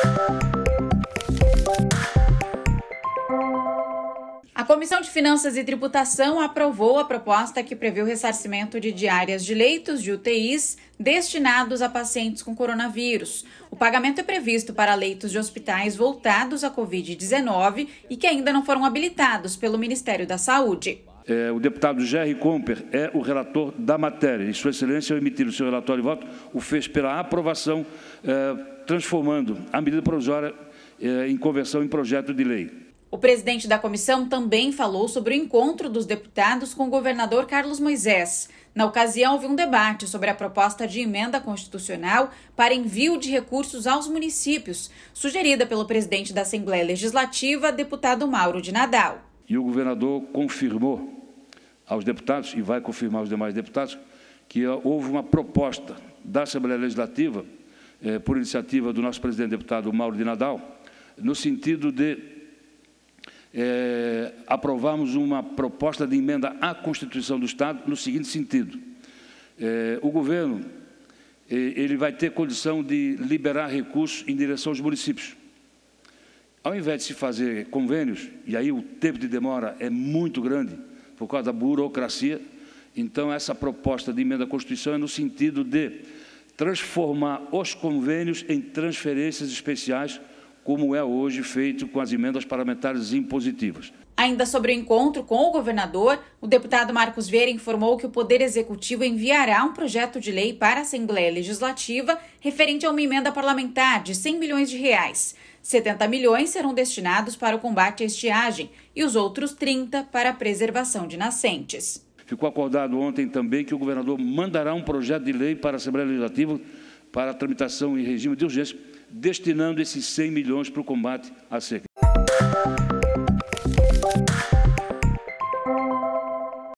A Comissão de Finanças e Tributação aprovou a proposta que prevê o ressarcimento de diárias de leitos de UTIs destinados a pacientes com coronavírus. O pagamento é previsto para leitos de hospitais voltados à Covid-19 e que ainda não foram habilitados pelo Ministério da Saúde. O deputado Gerry Comper é o relator da matéria. E Sua Excelência, ao emitir o seu relatório de voto, o fez pela aprovação, transformando a medida provisória em conversão em projeto de lei. O presidente da comissão também falou sobre o encontro dos deputados com o governador Carlos Moisés. Na ocasião, houve um debate sobre a proposta de emenda constitucional para envio de recursos aos municípios, sugerida pelo presidente da Assembleia Legislativa, deputado Mauro de Nadal. E o governador confirmou aos deputados, e vai confirmar aos demais deputados, que houve uma proposta da Assembleia Legislativa, por iniciativa do nosso presidente deputado Mauro de Nadal, no sentido de aprovarmos uma proposta de emenda à Constituição do Estado no seguinte sentido. O governo ele vai ter condição de liberar recursos em direção aos municípios. Ao invés de se fazer convênios, e aí o tempo de demora é muito grande por causa da burocracia, então essa proposta de emenda à Constituição é no sentido de transformar os convênios em transferências especiais, como é hoje feito com as emendas parlamentares impositivas. Ainda sobre o encontro com o governador, o deputado Marcos Vieira informou que o Poder Executivo enviará um projeto de lei para a Assembleia Legislativa referente a uma emenda parlamentar de R$100 milhões. 70 milhões serão destinados para o combate à estiagem e os outros 30 para a preservação de nascentes. Ficou acordado ontem também que o governador mandará um projeto de lei para a Assembleia Legislativa para a tramitação em regime de urgência, destinando esses 100 milhões para o combate à seca.